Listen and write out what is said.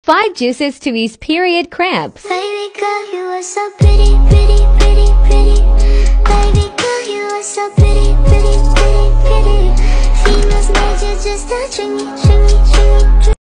5 juices to ease period cramps. Baby girl, you are so pretty, pretty, pretty, pretty. Baby girl, you are so pretty, pretty, pretty, pretty. Females made you just touching me.